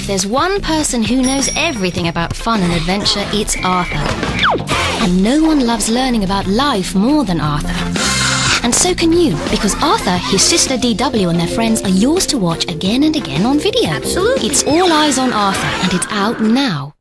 there's one person who knows everything about fun and adventure, it's Arthur. And no one loves learning about life more than Arthur. And so can you, because Arthur, his sister DW and their friends are yours to watch again and again on video. Absolutely. It's All Eyes on Arthur, and it's out now.